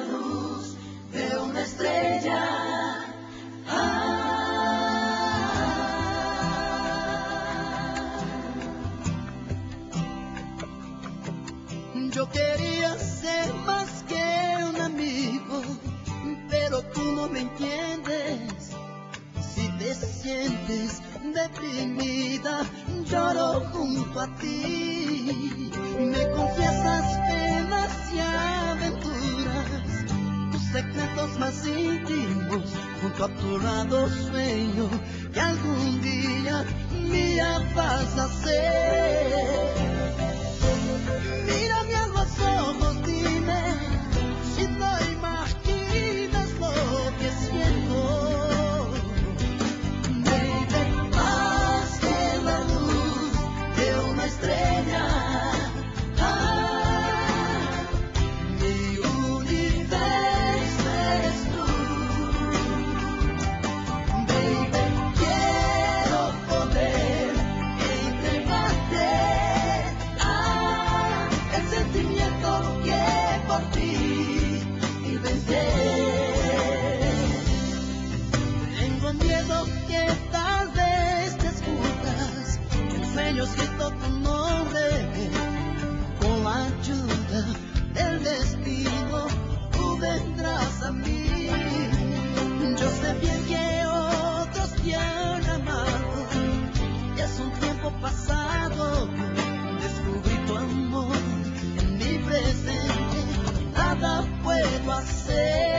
luz de una estrella. Yo quería ser más que un amigo, pero tú no me entiendes. Si te sientes deprimida, lloro junto a ti. Me confiesas penas y aventuras, tus secretos más íntimos. Junto a tu lado sueño que algún día mía vas a ser. Mírame a los ojos, dime si no imaginas lo que siento. Baby, más que la luz de una estrella. Mi universo eres tú. Baby, quiero poder entregarte el sentimiento que por ti inventé. Tengo miedo que tal vez te escuchas, en sueños grito tu nombre. Con la ayuda del destino, tú vendrás a mí. Yo sé bien que otros te han amado, ya es un tiempo pasado. Descubrí tu amor en mi presente, nada puedo hacer.